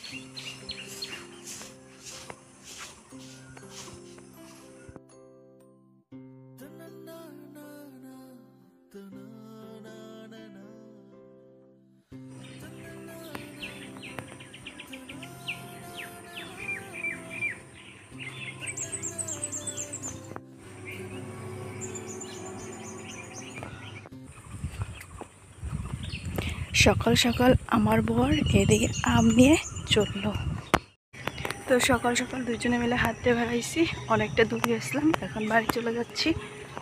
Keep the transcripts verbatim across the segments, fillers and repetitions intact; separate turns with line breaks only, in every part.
সকাল সকাল আমার বর এদিকে আম নিয়ে চললো। তো সকাল সকাল দুজনে মিলে হাঁটতে বেড়াইছি, অনেকটা দূরে আসলাম, এখন বাড়ি চলে যাচ্ছি।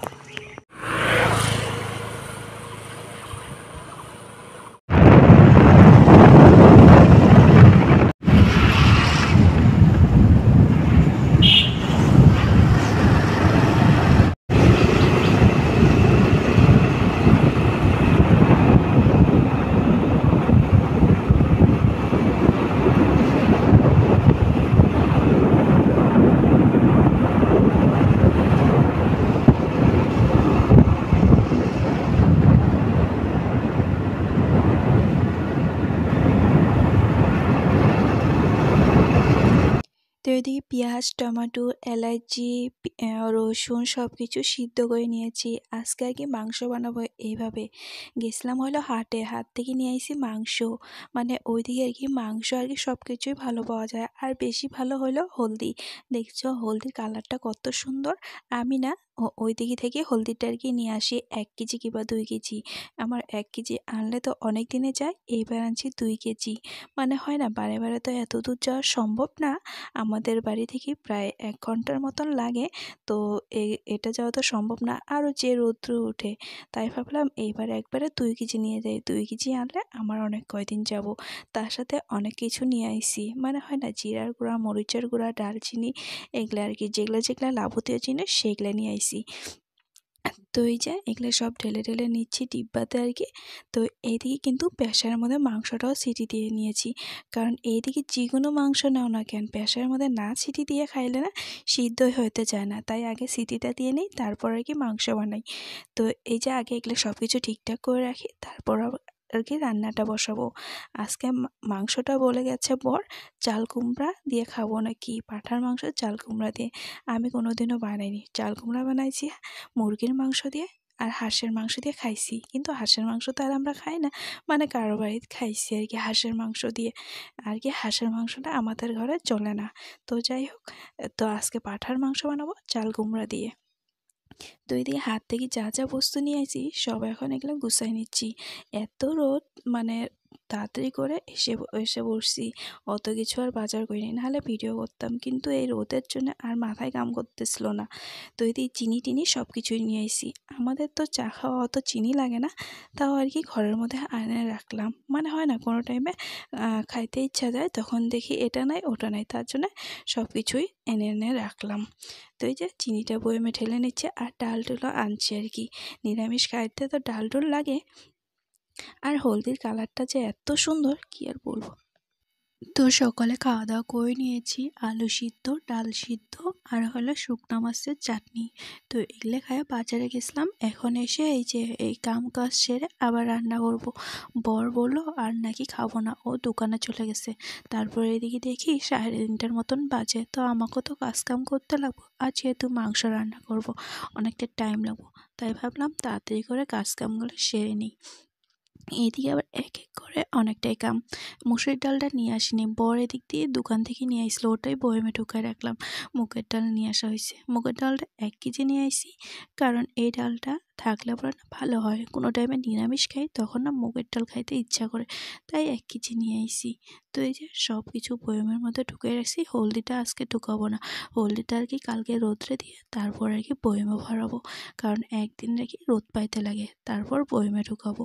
তো এদিকে পেঁয়াজ, টমেটো, এলাচি, রসুন সব কিছু সিদ্ধ করে নিয়েছি। আজকে আর কি মাংস বানাবো। এইভাবে গেছিলাম হলো হাটে, হাট থেকে নিয়ে আসি মাংস। মানে ওইদিকে আর কি মাংস আর কি সব কিছুই ভালো পাওয়া যায়। আর বেশি ভালো হলো হলদি। দেখছো হলদির কালারটা কত সুন্দর। আমি না ওই দিকে থেকে হলদিটা আর কি নিয়ে আসি এক কেজি কিংবা দুই কেজি। আমার এক কেজি আনলে তো অনেক দিনে যায়, এইবার আনছি দুই কেজি। মানে হয় না, বারে বারে তো এত দূর যাওয়া সম্ভব না। আমাদের বাড়ি থেকে প্রায় এক ঘন্টার মতন লাগে। তো এটা যাওয়া তো সম্ভব না, আরও যে রৌদ্র ওঠে। তাই ভাবলাম এইবার একবারে দুই কেজি নিয়ে যাই। দুই কেজি আনলে আমার অনেক কয়দিন যাব। তার সাথে অনেক কিছু নিয়ে আইসি, মানে হয় না জিরার গুঁড়া, মরিচের গুঁড়া, দারচিনি, এগুলো আর কি যেগুলো যেগুলো লাভতীয় জিনিস সেগুলো নিয়ে আইসি। তো এই যে এগুলো সব ঢেলে ঢেলে নিচ্ছি ডিব্বাতে আর কি। তো এইদিকে কিন্তু প্রেসারের মধ্যে মাংসটাও সিটি দিয়ে নিয়েছি, কারণ এইদিকে যে কোনো মাংস নাও না কেন প্রেসারের মধ্যে না সিটি দিয়ে খাইলে না সিদ্ধই হতে চায় না। তাই আগে সিটিটা দিয়ে নিই, তারপর আর কি মাংস বানাই। তো এই যে আগে এগুলো সব কিছু ঠিকঠাক করে রাখি, তারপর আর কি রান্নাটা বসাবো। আজকে মাংসটা বলে গেছে বর চাল কুমড়া দিয়ে খাবো নাকি, পাঁঠার মাংস চাল কুমড়া দিয়ে। আমি কোনোদিনও বানাইনি, চাল কুমড়া বানাইছি মুরগির মাংস দিয়ে আর হাঁসের মাংস দিয়ে খাইছি। কিন্তু হাঁসের মাংস তো আর আমরা খাই না, মানে কারো বাড়িতে খাইছি আর কি হাঁসের মাংস দিয়ে। আর কি হাঁসের মাংসটা আমাদের ঘরে চলে না। তো যাই হোক, তো আজকে পাঁঠার মাংস বানাবো চাল কুমড়া দিয়ে। তো এদিকে হাত থেকে যা যা বস্তু নিয়ে আসি সব এখন এগুলো গুছাই নিচ্ছি। এত রোদ, মানে তাড়াতাড়ি করে এসে এসে বসছি, অত কিছু আর বাজার করিনি, নাহলে ভিডিও করতাম। কিন্তু এই রোদের জন্য আর মাথায় কাম করতেছিল না। তো এদিকে চিনি টিনি সব কিছুই নিয়ে আসি। আমাদের তো চা খাওয়া অত চিনি লাগে না, তাও আর কি ঘরের মধ্যে এনে রাখলাম। মানে হয় না কোনো টাইমে খাইতে ইচ্ছা যায়, তখন দেখি এটা নাই ওটা নাই, তার জন্য সব কিছুই এনে এনে রাখলাম। তো এই যে চিনিটা বয়মে ঢেলে নিচ্ছে, আর ডাল টুলো আনছি আর কি। নিরামিষ খাইতে তো ডাল টুল লাগে। আর হলদির কালারটা যে এত সুন্দর কি আর বলবো। তো সকালে খাওয়া দাওয়া করে নিয়েছি, আলু সিদ্ধ, ডাল সিদ্ধ আর হলো শুকনো মাছের চাটনি। তো এগুলো খায় বাজারে গেছিলাম, এখন এসে এই যে এই কাম কাজ সেরে আবার রান্না করব। বর বললো আর নাকি খাবো না, ও দোকানে চলে গেছে। তারপরে এদিকে দেখি সাড়ে তিনটার মতন বাজে, তো আমাকেও তো কাজ কাম করতে লাগবো, আর যেহেতু মাংস রান্না করব অনেকটা টাইম লাগবো, তাই ভাবলাম তাড়াতাড়ি করে কাজ কামগুলো সেরে নিই। এদিকে আবার এক এক করে অনেকটাই কাম। মুসুরির ডালটা নিয়ে আসিনি, বর এদিক দিয়ে দোকান থেকে নিয়ে আসলো, ওটাই বয়মে ঢুকায় রাখলাম। মুগের ডাল নিয়ে আসা হয়েছে, মুগের ডালটা এক কেজি নিয়ে আসি, কারণ এই ডালটা থাকলে পরে না ভালো হয়। কোনো টাইমে নিরামিষ খাই তখন না মুগের ডাল খাইতে ইচ্ছা করে, তাই এক কেজি নিয়ে আসি। তো এই যে সব কিছু বয়মের মধ্যে ঢুকিয়ে রাখছি। হলদিটা আজকে ঢুকাবো না, হলদিটা আর কি কালকে রোদ্রে দিয়ে তারপর আর কি বয়মে ভরাবো, কারণ একদিন আর কি রোদ পাইতে লাগে, তারপর বয়মে ঢুকাবো।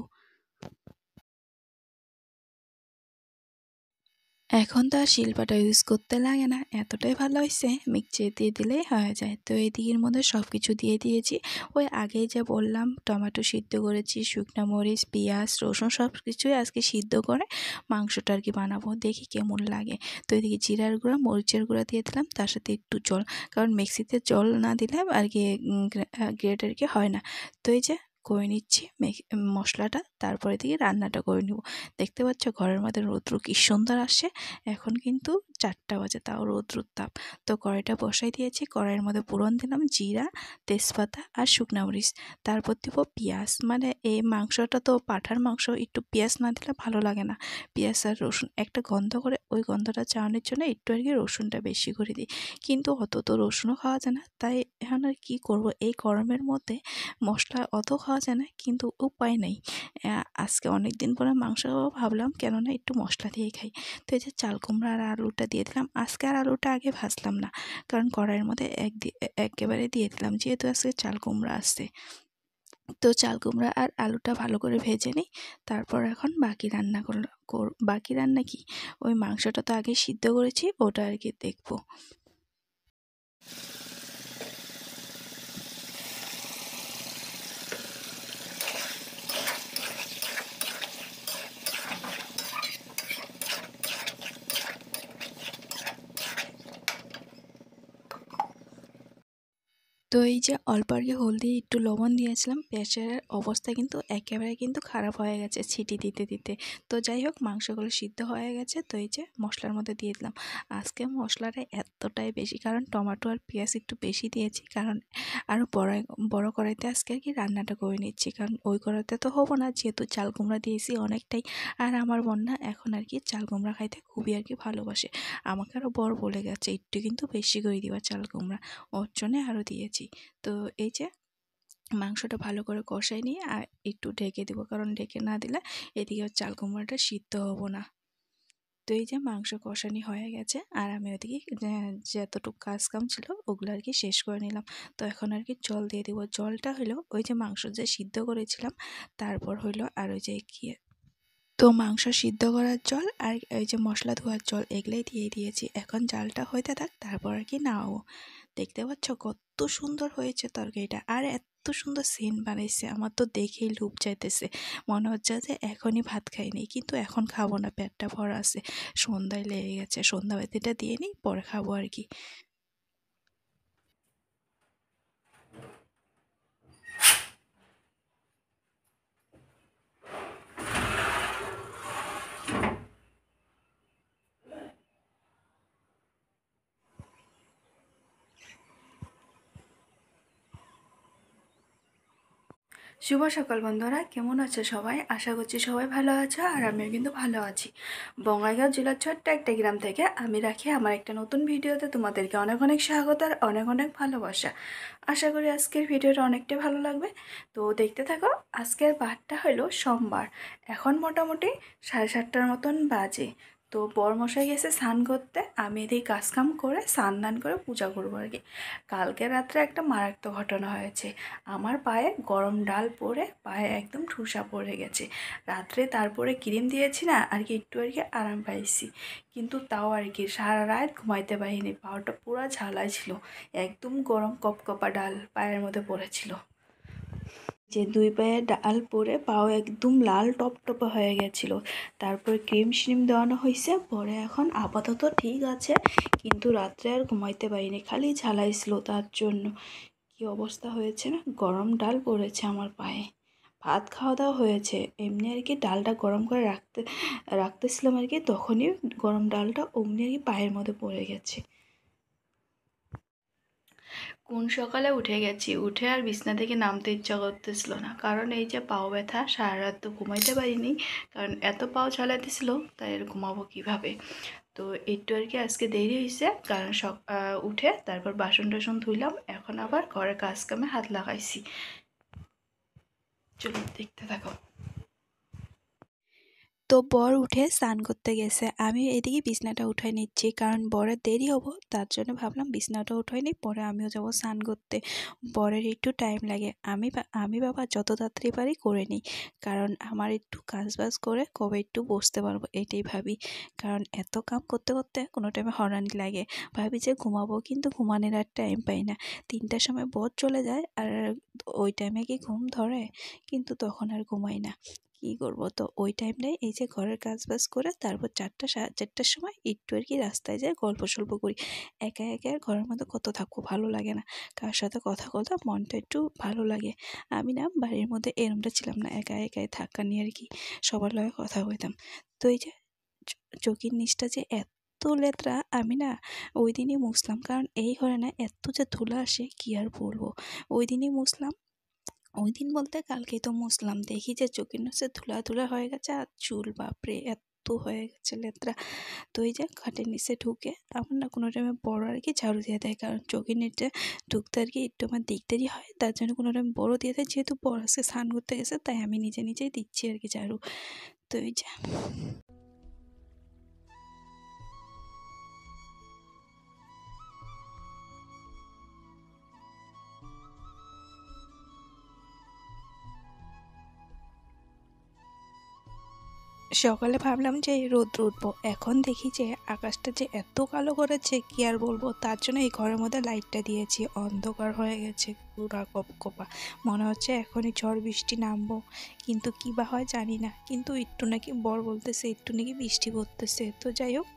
এখন তো আর শিলপাটা ইউজ করতে লাগে না, এতটাই ভালো হয়েছে, মিক্সচার দিয়ে দিলেই হয়ে যায়। তো এই দিকের মধ্যে সব কিছু দিয়ে দিয়েছি। ওই আগেই যে বললাম টমেটো সিদ্ধ করেছি, শুকনো মরিচ, পেঁয়াজ, রসুন সব কিছুই আজকে সিদ্ধ করে মাংসটা আর কি বানাবো, দেখি কেমন লাগে। তো এদিকে জিরার গুঁড়া, মরিচের গুঁড়া দিয়ে দিলাম, তার সাথে একটু জল, কারণ মিক্সিতে জল না দিলে আর কি গ্রেট আর কি হয় না। তো এই যে করে নিচ্ছি মশলাটা, তারপরে দিকে রান্নাটা করে নিব। দেখতে পাচ্ছ ঘরের মধ্যে রৌদ্র কি সুন্দর আসছে। এখন কিন্তু চারটা বাজে, তাও রৌদ্রুর তাপ। তো কড়াইটা বসাই দিয়েছি, কড়াইয়ের মধ্যে ফোড়ন দিলাম জিরা, তেজপাতা আর শুকনা মরিচ, তারপর দিব পেঁয়াজ। মানে এই মাংসটা তো পাঁঠার মাংস, একটু পেঁয়াজ না দিলে ভালো লাগে না। পেঁয়াজ আর রসুন একটা গন্ধ করে, ওই গন্ধটা চাওয়ানোর জন্য একটু আর কি রসুনটা বেশি করে দিই, কিন্তু অত তো রসুনও খাওয়া যায় না, তাই এখন আর কী করবো, এই গরমের মধ্যে মশলা অত খাওয়া যায় না, কিন্তু উপায় নেই। আজকে অনেক দিন পরে মাংস খাবো, ভাবলাম কেননা একটু মশলা দিয়ে খাই। তো এই যে চাল কুমড়া আর আলুটা দিয়ে দিলাম। আজকে আর আলুটা আগে ভাজলাম না, কারণ কড়াইয়ের মধ্যে এক একেবারে দিয়ে দিলাম, যেহেতু আজকে চাল কুমড়া আসছে। তো চাল কুমড়া আর আলুটা ভালো করে ভেজে নিই, তারপর এখন বাকি রান্না করল বাকি রান্না কি, ওই মাংসটা তো আগে সিদ্ধ করেছি, ওটা আর কি দেখবো। তো এই যে অল্প আর কি হলদি একটু লবণ দিয়েছিলাম, প্রেসারের অবস্থা কিন্তু একেবারে কিন্তু খারাপ হয়ে গেছে ছিটি দিতে দিতে। তো যাই হোক মাংসগুলো সিদ্ধ হয়ে গেছে, তো এই যে মশলার মধ্যে দিয়ে দিলাম। আজকে মশলাটা এতটাই বেশি, কারণ টমেটো আর পেঁয়াজ একটু বেশি দিয়েছি, কারণ আরও বড় বড় কড়াইতে আজকে আর কি রান্নাটা করে নিচ্ছি, কারণ ওই কড়াইতে তো হবো না, যেহেতু চাল কুমড়া দিয়েছি অনেকটাই। আর আমার বন্যা এখন আর কি চাল কুমড়া খাইতে খুবই আর কি ভালোবাসে, আমাকে আরও বড় বলে গেছে একটু কিন্তু বেশি করে দিবা চাল কুমড়া, ওর জন্যে আরও দিয়েছি। তো এই যে মাংসটা ভালো করে কষাই নিয়ে আর একটু ঢেকে দেবো, কারণ ঢেকে না দিলে এদিকে চাল কুমড়াটা সিদ্ধ হবো না। তো এই যে মাংস কষানি হয়ে গেছে, আর আমি ওদিকে যতটুকু কাজ কাম ছিল ওগুলো আর কি শেষ করে নিলাম। তো এখন আর কি জল দিয়ে দেবো। জলটা হলো ওই যে মাংস যে সিদ্ধ করেছিলাম, তারপর হইলো আর ওই যে কি তো মাংস সিদ্ধ করার জল আর ওই যে মশলা ধোয়ার জল এগুলোই দিয়ে দিয়েছি। এখন জালটা হইতে থাক, তারপর আর কি নাও। দেখতে পাচ্ছ কত সুন্দর হয়েছে তরকারিটা, আর এত সুন্দর সেন্ট বানাইছে, আমার তো দেখেই লোভ চাইতেছে, মনে হচ্ছে যে এখনই ভাত খাইনি, কিন্তু এখন খাবো না, পেটটা ভরা আছে, সন্ধ্যায় লেগে গেছে, সন্ধ্যাবাতিটা দিয়ে নিই, পরে খাবো আর কি। শুভ সকাল বন্ধুরা, কেমন আছো সবাই? আশা করছি সবাই ভালো আছো, আর আমিও কিন্তু ভালো আছি। বঙ্গাইগাঁও জেলার ছোট্ট একটা গ্রাম থেকে আমি রাখি আমার একটা নতুন ভিডিওতে তোমাদেরকে অনেক অনেক স্বাগত আর অনেক অনেক ভালোবাসা। আশা করি আজকের ভিডিওটা অনেকটাই ভালো লাগবে, তো দেখতে থাকো। আজকের বারটা হলো সোমবার, এখন মোটামুটি সাড়ে সাতটার মতন বাজে। তো বরমশাই গেছে স্নান করতে, আমি এদিকে কাজকাম করে স্নান দান করে পূজা করবো আর কি। কালকে রাত্রে একটা মারাত্মক ঘটনা হয়েছে, আমার পায়ে গরম ডাল পরে পায়ে একদম ঠুসা পড়ে গেছে। রাত্রে তারপরে ক্রিম দিয়েছি না আর কি, একটু আর কি আরাম পাইছি, কিন্তু তাও আর কি সারা রাত ঘুমাইতে পারিনি, পাওয়াটা পুরো ঝালাই ছিল, একদম গরম কপকপা ডাল পায়ের মধ্যে পড়েছিল। যে দুই পায়ে ডাল পরে পাও একদম লাল টপটপে হয়ে গেছিলো। তারপর ক্রিম শ্রিম দেওয়ানো হয়েছে, পরে এখন আপাতত ঠিক আছে, কিন্তু রাত্রে আর ঘুমাইতে পারিনি, খালি ঝালাইছিল, তার জন্য কি অবস্থা হয়েছে না, গরম ডাল পড়েছে আমার পায়ে। ভাত খাওয়া দাওয়া হয়েছে, এমনি আর কি ডালটা গরম করে রাখতে রাখতেছিলাম আর কি, তখনই গরম ডালটা অমনি আর কি পায়ের মধ্যে পড়ে গেছে। কোন সকালে উঠে গেছি, উঠে আর বিছনা থেকে নামতে ইচ্ছা করতেছিল না, কারণ এই যে পাও ব্যথা, সারা রাত তো ঘুমাইতে পারিনি, কারণ এত পাও চালাতেছিল, তাই আর ঘুমাবো কীভাবে। তো একটু আর কি আজকে দেরি হয়েছে, কারণ সক উঠে তারপর বাসন টাসন ধুইলাম, এখন আবার ঘরের কাজ কামে হাত লাগাইছি। চলো দেখতে থাকো। তো বর উঠে স্নান করতে গেছে, আমি এদিকে বিছনাটা উঠাই নিচ্ছি, কারণ বরের দেরি হবো, তার জন্য ভাবলাম বিছনাটা উঠাই নিই, পরে আমিও যাবো স্নান করতে। বরের একটু টাইম লাগে, আমি আমি বাবা যত তাড়াতাড়ি পারি করে নিই, কারণ আমার একটু কাজ বাজ করে কবে একটু বসতে পারবো এটাই ভাবি, কারণ এত কাম করতে করতে কোনো টাইমে হরানি লাগে, ভাবি যে ঘুমাবো, কিন্তু ঘুমানোর আর টাইম পাই না। তিনটার সময় বর চলে যায়, আর ওই টাইমে কি ঘুম ধরে, কিন্তু তখন আর ঘুমাই না। কী করবো। তো ওই টাইমটায় এই যে ঘরের কাজ বাজ করে তারপর চারটা সাড়ে চারটার সময় একটু আর কি রাস্তায় যাই গল্প সল্প করি। একা একা আর ঘরের মধ্যে কত থাকবো, ভালো লাগে না। কার সাথে কথা বলতে মনটা একটু ভালো লাগে। আমি না বাড়ির মধ্যে এরমটা ছিলাম না, একা একাই থাকা নিয়ে আর কি সবার লগে কথা কইতাম। তো এই যে চোখের নিচটা যে এত লেত্রা, আমি না ওই দিনই মুছলাম, কারণ এই ঘরে না এত যে ধুলা আসে কি আর বলবো। ওই দিনই মুছলাম, ওই দিন বলতে কালকেই তো মুছলাম, দেখি যে চোখের নিচে ধুলা ধুলা হয়ে গেছে আর চুল বাপরে এত হয়ে গেছে লেত্রা। তো এই যে খাটের নিচে ঢুকে আমার না কোনো টাইমে বড় আর কি ঝাড়ু দিয়ে দেয়, কারণ চোখের নিচে ঢুকতে আর কি একটু আমার দেখতেই হয়, তার জন্য কোনো টাইম বড় দিয়ে দেয়। যেহেতু বড় আজকে স্নান করতে গেছে তাই আমি নিজে নিজেই দিচ্ছি আর কি ঝাড়ু। তো এই যে সকালে ভাবলাম যে রোদ্র উঠবো, এখন দেখি যে আকাশটা যে এত কালো করেছে কি আর বলবো। তার জন্য এই ঘরের মধ্যে লাইটটা দিয়েছি, অন্ধকার হয়ে গেছে পুরা কপকপা, মনে হচ্ছে এখনই ঝড় বৃষ্টি নামবো, কিন্তু কী বা হয় জানি না। কিন্তু একটু নাকি বর বলতেছে একটু নাকি বৃষ্টি পড়তেছে, তো যাই হোক।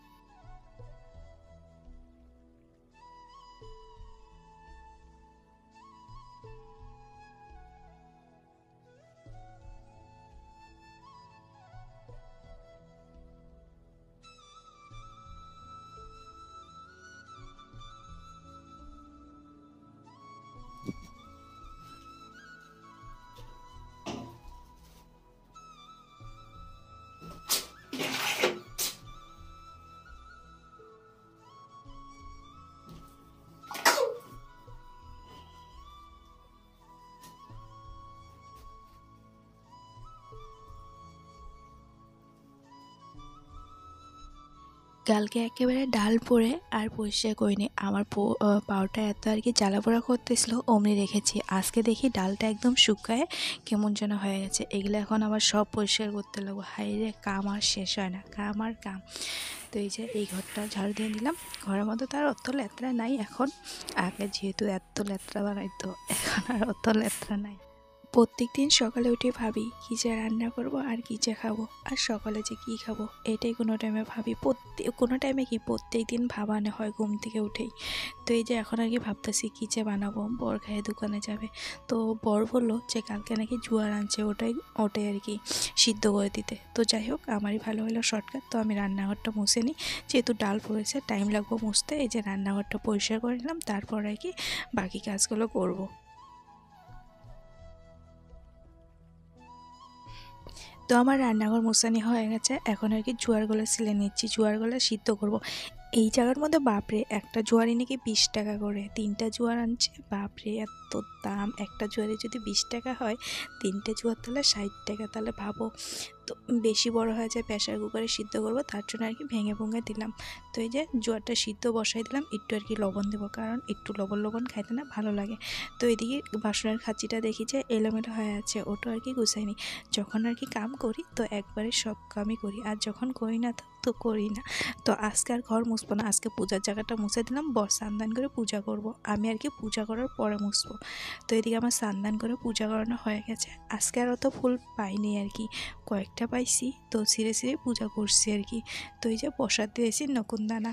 কালকে একেবারে ডাল পরে আর পরিষ্কার করিনি, আমার পাউটা এত আর কি জ্বালা পোড়া করতেছিল অমনি রেখেছি। আজকে দেখি ডালটা একদম শুকায় কেমন যেন হয়ে গেছে, এগুলো এখন আবার সব পরিষ্কার করতে লাগবো। হাই রে, কাম আর শেষ হয় না, কাম আর কাম। তো এই যে এই ঘরটা ঝাড়ু দিয়ে নিলাম, ঘরের মধ্যে তো আর অত লেত্রা নাই এখন, আগে যেহেতু এত লেত্রা বানাইতো এখন আর অত লেত্রা নাই। প্রত্যেক দিন সকালে উঠে ভাবি কী যে রান্না করব আর কী যে খাবো, আর সকালে যে কী খাবো এটাই কোনো টাইমে ভাবি, প্রত্যেক কোনো টাইমে কি প্রত্যেক দিন ভাবানো হয় ঘুম থেকে উঠেই। তো এই যে এখন আর কি ভাবতেছি কী যে বানাবো, বর খায় দোকানে যাবে। তো বর বললো যে কালকে নাকি জোয়ার আনছে, ওটাই ওটাই আর কি সিদ্ধ করে দিতে। তো যাই হোক, আমারই ভালো হলো শর্টকাট। তো আমি রান্নাঘরটা মুছে নিই, যেহেতু ডাল পড়েছে টাইম লাগবে মুছতে। এই যে রান্নাঘরটা পরিষ্কার করে নিলাম, তারপর আর কি বাকি কাজগুলো করবো। তো আমার রান্নাঘর মোছানি হয়ে গেছে, এখন আর কি জোয়ারগুলো ছিলে নিচ্ছি, জোয়ারগুলো সিদ্ধ করব। এই জায়গার মধ্যে বাপরে একটা জোয়ারই নাকি বিশ টাকা করে, তিনটা জোয়ার আনছে, বাপরে এত দাম। একটা জোয়ারে যদি বিশ টাকা হয়, তিনটে জোয়ার তাহলে ষাট টাকা, তাহলে ভাবো। তো বেশি বড় হয়ে যায়, প্রেশার কুকারে সিদ্ধ করবো, তার জন্য আর কি ভেঙে ভেঙে দিলাম। তো এই যে জোয়ারটা সিদ্ধ বসাই দিলাম, একটু আর কি লবণ দেবো, কারণ একটু লবণ লবণ খাইতে না ভালো লাগে। তো এদিকে বাসনের খাঁচিটা দেখি যে এলোমেলো হয়ে আছে, ওটা আর কি গুছাইনি। যখন আর কি কাম করি তো একবারে সব কামই করি, আর যখন করি না তো করি না। তো আজকে আর ঘর মুছবো না, আজকে পূজার জায়গাটা মুছে দিলাম, বর স্নান করে পূজা করব, আমি আর কি পূজা করার পরে মুছবো। তো এদিকে আমার স্নান করে পূজা করানো হয়ে গেছে। আজকে আর অত ফুল পাইনি আর কি, কয়েকটা পাইছি, তো সিরে সিরে পূজা করছি আর কি। তো এই যে প্রসাদ দিয়েছি নকুনদানা।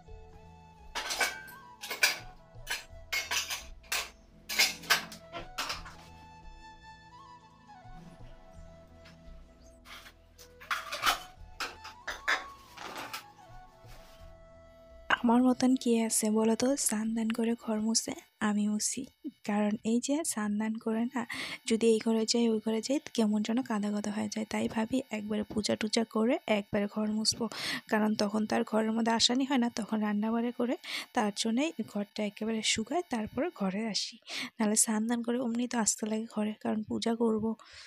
আমার মতন কে আছে বলো তো, স্নান দান করে ঘর মুছে, আমি মুছি। কারণ এই যে স্নান দান করে না, যদি এই ঘরে যাই ওই ঘরে যাই কেমন যেন কাদা কাদা হয়ে যায়, তাই ভাবি একবারে পূজা টুজা করে একবারে ঘর মুছবো। কারণ তখন তার ঘরের মধ্যে আসানি হয় না, তখন রান্নাবাড়ি করে, তার জন্যই ঘরটা একেবারে শুকায় তারপরে ঘরে আসি। নাহলে স্নান দান করে অমনি তো আসতে লাগে ঘরে, কারণ পূজা করব।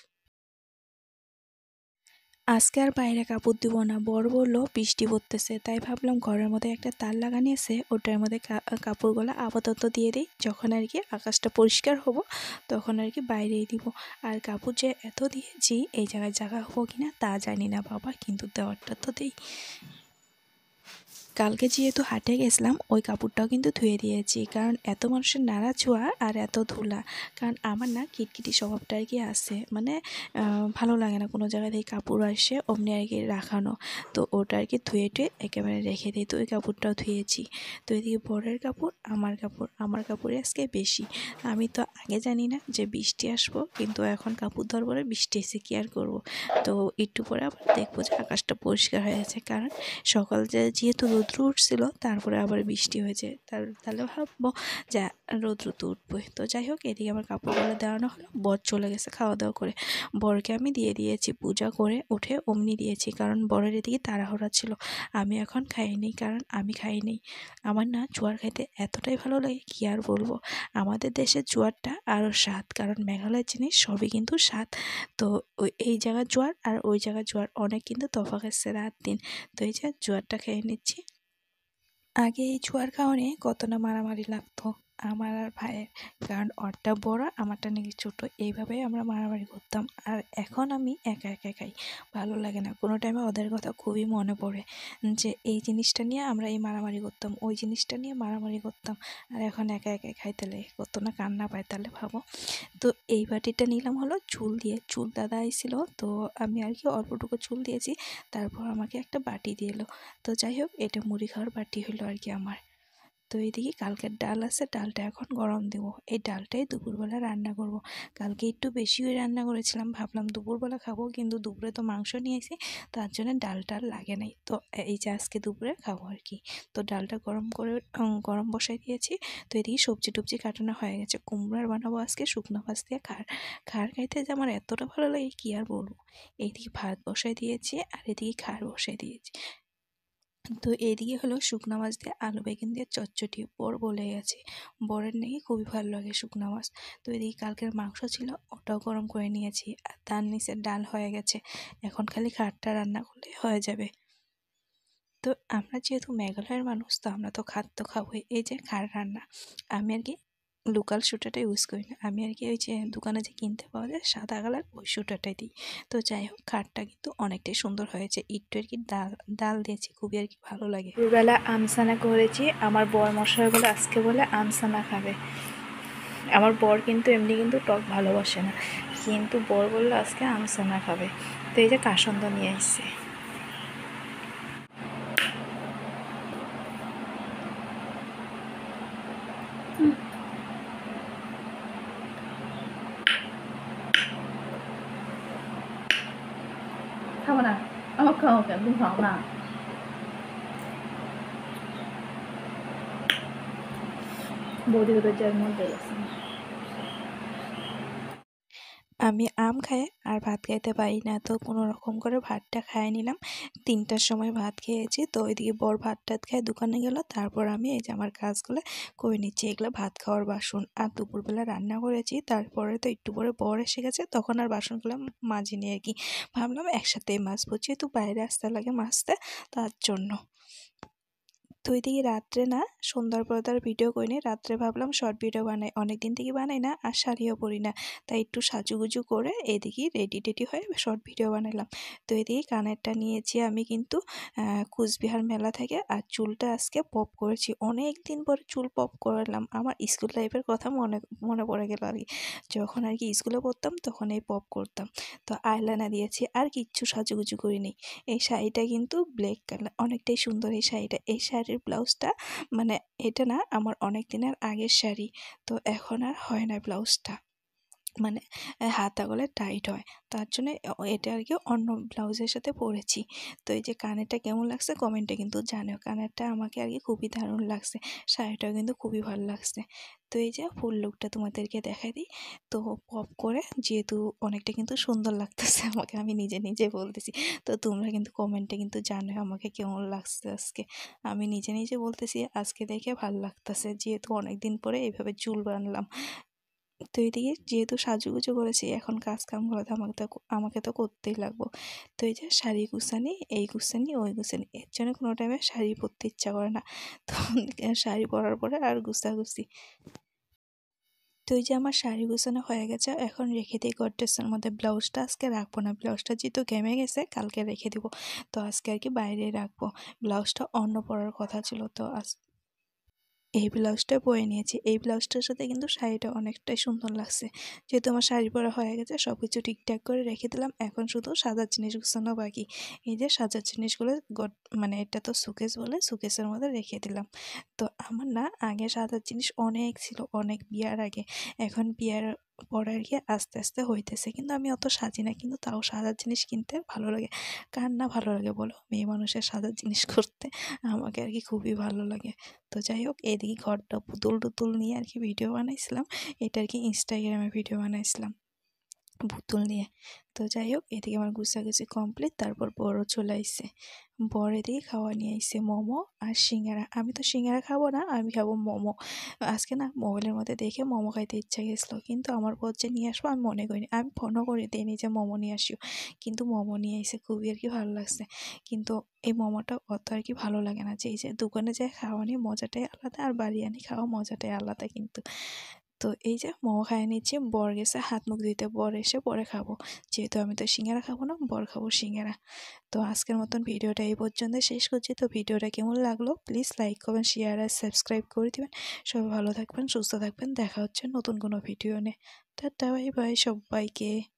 আজকে আর বাইরে কাপড় দিব না, বর বললো বৃষ্টি পড়তেছে, তাই ভাবলাম ঘরের মধ্যে একটা তার লাগানি আছে, ওটার মধ্যে কাপড়গুলো আপাতত দিয়ে দিই, যখন আর কি আকাশটা পরিষ্কার হবো তখন আর কি বাইরেই দিব। আর কাপড় যে এত দিয়েছি এই জায়গায় জায়গা হবো কিনা তা জানি না বাবা, কিন্তু দেওয়ারটা তো দিই। কালকে যেহেতু হাটে গেছিলাম ওই কাপড়টাও কিন্তু ধুয়ে দিয়েছি, কারণ এত মানুষের নাড়া ছোঁয়া আর এত ধুলা, কারণ আমার না কিটকিটি স্বভাবটা আর কি আছে, মানে ভালো লাগে না কোনো জায়গা থেকে কাপড় আসে অমনি আর কি রাখানো, তো ওটা আর কি ধুয়ে টুয়ে একেবারে রেখে দিই। তো ওই কাপড়টাও ধুয়েছি। তো এদিকে বরের কাপড়, আমার কাপড়, আমার কাপড়ে আজকে বেশি। আমি তো আগে জানি না যে বৃষ্টি আসবো, কিন্তু এখন কাপড় ধোয়ার পরে বৃষ্টি এসে কী আর করবো। তো একটু পরে আবার দেখবো যে আকাশটা পরিষ্কার হয়ে গেছে, কারণ সকাল যে যেহেতু রৌদ্র উঠছিল তারপরে আবার বৃষ্টি হয়েছে, তার তাহলে ভাববো যে রৌদ্র তো উঠবই। তো যাই হোক, এদিকে আমার কাপড়গুলো দেওয়ানো হলো, বর চলে গেছে খাওয়া দাওয়া করে। বরকে আমি দিয়ে দিয়েছি, পূজা করে উঠে অমনি দিয়েছি, কারণ বরের এদিকে তাড়াহুড়া ছিল। আমি এখন খাইনি, কারণ আমি খাইনি। আমার না জোয়ার খাইতে এতটাই ভালো লাগে কি আর বলবো। আমাদের দেশের জোয়ারটা আরও স্বাদ, কারণ মেঘালয়ের জিনিস সবই কিন্তু স্বাদ। তো ওই এই জায়গার জোয়ার আর ওই জায়গার জোয়ার অনেক কিন্তু তফাৎ আছে রাত দিন। তো এই যে জোয়ারটা খেয়ে নিচ্ছি। আগে এই জোয়ার খাওয়ানে কত না মারামারি লাগতো আমার আর ভাইয়ের, কারণ ওরটা বড় আমারটা নাকি ছোটো, এইভাবেই আমরা মারামারি করতাম। আর এখন আমি একা একা খাই, ভালো লাগে না। কোনো টাইমে ওদের কথা খুবই মনে পড়ে যে এই জিনিসটা নিয়ে আমরা এই মারামারি করতাম, ওই জিনিসটা নিয়ে মারামারি করতাম, আর এখন একা একা খাই, তাহলে কত না কান্না পায় তাহলে ভাবো। তো এই বাটিটা নিলাম হলো চুল দিয়ে, চুল দাদা আইছিল, তো আমি আর কি অল্পটুকু চুল দিয়েছি, তারপর আমাকে একটা বাটি দিয়ে এলো। তো যাই হোক, এটা মুড়ি খাওয়ার বাটি হলো আর কি আমার। তো এদিকে কালকের ডাল আছে, ডালটা এখন গরম দেবো, এই ডালটাই দুপুরবেলা রান্না করব। কালকে একটু বেশি হয়ে রান্না করেছিলাম, ভাবলাম দুপুরবেলা খাবো, কিন্তু দুপুরে তো মাংস নিয়ে এসে, তার জন্য ডাল টাল লাগে নাই। তো এই যে আজকে দুপুরে খাবো আর কি। তো ডালটা গরম করে গরম বসাই দিয়েছি। তো এদিকে সবজি টবজি কাটানো হয়ে গেছে, কুমড়ার বানাবো আজকে শুকনো মাছ দিয়ে খার। খার খাইতে যে আমার এতটা ভালো লাগে কি আর বলবো। এইদিকে ভাত বসাই দিয়েছি আর এদিকে খার বসাই দিয়েছি। তো এদিকে হলো শুকনো মাছ দিয়ে আলু বেগুন দিয়ে চচ্চড়ি, বর বলে গেছে বরের নাকি খুবই ভালো লাগে শুকনো মাছ। তো এদিকে কালকের মাংস ছিল, ওটাও গরম করে নিয়েছি, আর তার নিচে ডাল হয়ে গেছে, এখন খালি খাটটা রান্না করলে হয়ে যাবে। তো আমরা যেহেতু মেঘালয়ের মানুষ, তো আমরা তো খাদ্য খাবোই। এই যে খার রান্না, আমি আর কি লোকাল সুটাটা ইউজ করি না, আমি আর কি ওই যে দোকানে যে কিনতে পাওয়া যায় সাদা কালার ওই সুটাটাই দিই। তো যাই হোক, খাটটা কিন্তু অনেকটাই সুন্দর হয়েছে, একটু আর কি ডাল ডাল দিয়েছি, খুবই আর কি ভালো লাগে। দুপুরবেলা আমসানা করেছি, আমার বর মশাই বলে আজকে বলে আমসানা খাবে। আমার বর কিন্তু এমনি কিন্তু টক ভালোবাসে না, কিন্তু বর বললো আজকে আমসানা খাবে। তো এই যে কাসন্দ নিয়ে এসছে।
খাবো না, আমার খাও কেন, তুমি খাও না। বৌদি ওদের যার মধ্যে গেছে।
আমি আম খাই আর ভাত খাইতে পারি না, তো কোনো রকম করে ভাতটা খাইয়ে নিলাম। তিনটার সময় ভাত খেয়েছি, তো ওইদিকে বর ভাত টাত খায় দোকানে গেল, তারপর আমি এই যে আমার কাজগুলো করে নিচ্ছি, এগুলো ভাত খাওয়ার বাসন। আর দুপুরবেলা রান্না করেছি, তারপরে তো একটু পরে বর এসে গেছে, তখন আর বাসনগুলো মাজিনি আর কি, ভাবলাম একসাথেই মাজবো, যেহেতু বাইরে আসতে লাগে মাজতে, তার জন্য। তো এদিকে রাত্রে না সন্ধ্যার পর তার ভিডিও করিনি, রাত্রে ভাবলাম শর্ট ভিডিও বানাই, অনেক দিন থেকে বানাই না, আর শাড়িও পরি না, তাই একটু সাজুগুজু করে এদিকে রেডি টেডি হয়ে শর্ট ভিডিও বানালাম। তো এদিকে কানেরটা নিয়েছি আমি কিন্তু কুচবিহার মেলা থেকে, আর চুলটা আজকে পপ করেছি, অনেক দিন পরে চুল পপ করলাম, আমার স্কুল লাইফের কথা মনে মনে পড়ে গেল আর কি, যখন আর কি স্কুলে পড়তাম তখন এই পপ করতাম। তো আইলাইনার দিয়েছি, আর কিচ্ছু সাজুগুজু করিনি। এই শাড়িটা কিন্তু ব্ল্যাক কালার, অনেকটাই সুন্দর এই শাড়িটা। এই শাড়ির ব্লাউজটা মানে এটা না আমার অনেক দিনের আগের শাড়ি, তো এখন আর হয় না ব্লাউজটা, মানে হাতা গলে টাইট হয়, তার জন্য এটা আর কি অন্য ব্লাউজের সাথে পরেছি। তো এই যে কানেরটা কেমন লাগছে কমেন্টে কিন্তু জানিও, কানেরটা আমাকে আর কি খুবই দারুণ লাগছে, শাড়িটাও কিন্তু খুবই ভালো লাগছে। তো এই যে ফুল লুকটা তোমাদেরকে দেখাই দিই। তো পপ করে যেহেতু অনেকটা কিন্তু সুন্দর লাগতেছে আমাকে, আমি নিজে নিজে বলতেছি, তো তোমরা কিন্তু কমেন্টে কিন্তু জানিও আমাকে কেমন লাগছে আজকে। আমি নিজে নিজে বলতেছি আজকে দেখে ভালো লাগতেছে, যেহেতু অনেকদিন পরে এইভাবে চুল বানলাম। তো এদিকে যেহেতু সাজুগুজু করেছি, এখন কাজ কামগুলো তো আমাকে তো আমাকে তো করতেই লাগবো। তো এই যে শাড়ি গুছানি, এই গুছানি ওই গুছানি, এর জন্য কোনো টাইমে শাড়ি পরতে ইচ্ছা করে না, তো শাড়ি পরার পরে আর গুছাগুছি। তো এই যে আমার শাড়ি গোছানো হয়ে গেছে, এখন রেখে দিই গডরেজের মধ্যে। ব্লাউজটা আজকে রাখবো না, ব্লাউজটা যেহেতু ঘেমে গেছে কালকে রেখে দিব। তো আজকে আর কি বাইরে রাখবো, ব্লাউজটা অন্য পরার কথা ছিল। তো আজ এই ব্লাউজটা পরে নিয়েছি, এই ব্লাউজটার সাথে কিন্তু শাড়িটা অনেকটাই সুন্দর লাগছে। যেহেতু আমার শাড়ি পরা হয়ে গেছে, সব কিছু ঠিকঠাক করে রেখে দিলাম। এখন শুধু সাজার জিনিস গুছানো বাকি। এই যে সাজার জিনিসগুলো গড মানে এটা তো সুকেস বলে, সুকেসের মধ্যে রেখে দিলাম। তো আমার না আগে সাজার জিনিস অনেক ছিল, অনেক বিয়ার আগে। এখন বিয়ার পরে আর কি আস্তে আস্তে হইতেছে, কিন্তু আমি অত সাজি না, কিন্তু তাও সাজার জিনিস কিনতে ভালো লাগে। কার না ভালো লাগে বলো, মেয়ে মানুষের সাজার জিনিস করতে আমাকে আর কি খুবই ভালো লাগে। তো যাই হোক, এদিকে ঘরটা পুতুল টুতুল নিয়ে আর কি ভিডিও বানাইছিলাম, এটা আর কি ইনস্টাগ্রামে ভিডিও বানাইছিলাম পুতুল নিয়ে। তো যাই হোক, এদিকে আমার গুছাগুছি কমপ্লিট। তারপর বড় চলে আইসে, বড় এদিকে খাওয়া নিয়ে আইসে মোমো আর সিঙ্গারা। আমি তো সিঙ্গারা খাবো না, আমি খাবো মোমো। আজকে না মোবাইলের মধ্যে দেখে মোমো খাইতে ইচ্ছা গেছিলো, কিন্তু আমার পর যে নিয়ে আসবো আমি মনে করিনি। আমি ফোনও করে দিইনি যে মোমো নিয়ে আসিও, কিন্তু মোমো নিয়ে আইসে, খুবই আর কি ভালো লাগছে। কিন্তু এই মোমোটা অত আর কি ভালো লাগে না, যে এই যে দোকানে যায় খাওয়া নিয়ে মজাটাই আলাদা, আর বাড়ি আনি খাওয়া মজাটাই আলাদা কিন্তু। তো এই যে মোমো খাইয়ে নিচ্ছি, বর গেছে হাত মুখ দিতে, বর এসে পরে খাবো। যেহেতু আমি তো সিঙ্গারা খাবো না, বর খাবো সিঙ্গারা। তো আজকের মতন ভিডিওটা এই পর্যন্ত শেষ করছি। তো ভিডিওটা কেমন লাগলো প্লিজ লাইক করবেন, শেয়ার আর সাবস্ক্রাইব করে দিবেন। সবাই ভালো থাকবেন, সুস্থ থাকবেন, দেখা হচ্ছে নতুন কোনো ভিডিও নিয়ে। টাটা, বাই বাই সবাইকে।